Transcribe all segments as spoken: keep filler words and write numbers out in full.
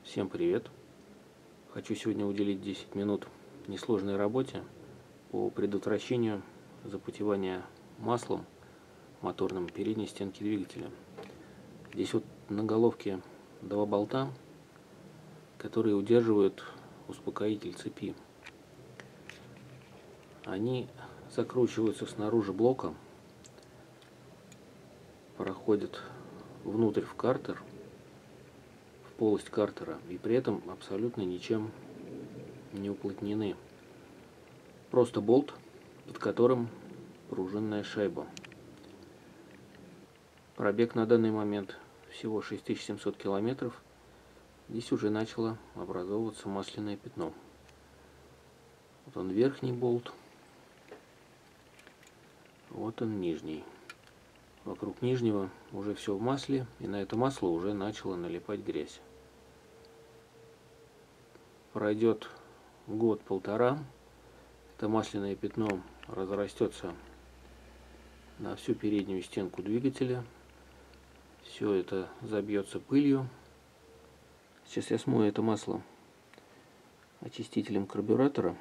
Всем привет! Хочу сегодня уделить десять минут несложной работе по предотвращению запотевания маслом моторным передней стенки двигателя. Здесь вот на головке два болта, которые удерживают успокоитель цепи. Они закручиваются снаружи блока, проходят внутрь в картер, в полость картера, и при этом абсолютно ничем не уплотнены. Просто болт, под которым пружинная шайба. Пробег на данный момент всего шесть тысяч семьсот километров. Здесь уже начало образовываться масляное пятно. Вот он верхний болт, вот он нижний. Вокруг нижнего уже все в масле, и на это масло уже начало налипать грязь. Пройдет год-полтора, это масляное пятно разрастется на всю переднюю стенку двигателя. Все это забьется пылью. Сейчас я смою это масло очистителем карбюратора.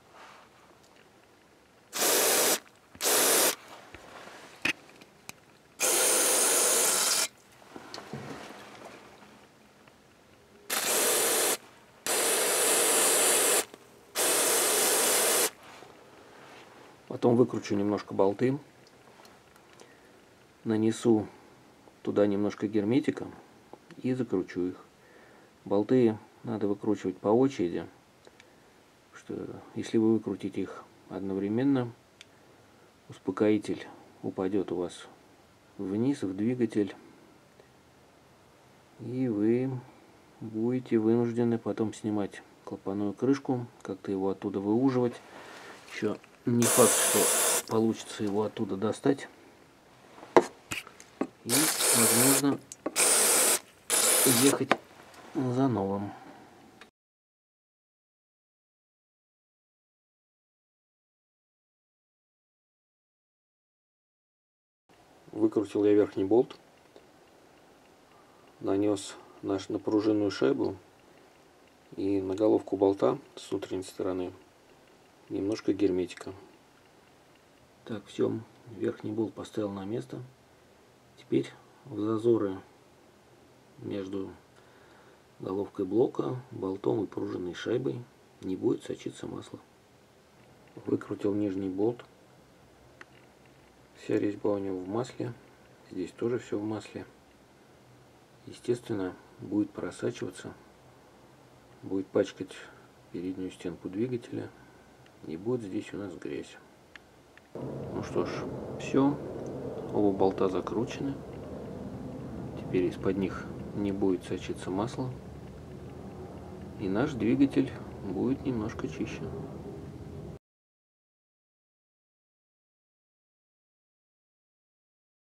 Потом выкручу немножко болты, нанесу туда немножко герметика и закручу их. Болты надо выкручивать по очереди, что если вы выкрутите их одновременно, успокоитель упадет у вас вниз в двигатель, и вы будете вынуждены потом снимать клапанную крышку, как-то его оттуда выуживать. Еще не факт, что получится его оттуда достать. И, возможно, ехать за новым. Выкрутил я верхний болт, нанес наш на пружинную шайбу и на головку болта с внутренней стороны немножко герметика. Так, все, верхний болт поставил на место. Теперь в зазоры между головкой блока, болтом и пружинной шайбой не будет сочиться масло. Выкрутил нижний болт. Вся резьба у него в масле. Здесь тоже все в масле. Естественно, будет просачиваться, будет пачкать переднюю стенку двигателя, и будет здесь у нас грязь. Ну что ж, все. Оба болта закручены. Теперь из-под них не будет сочиться масло. И наш двигатель будет немножко чище.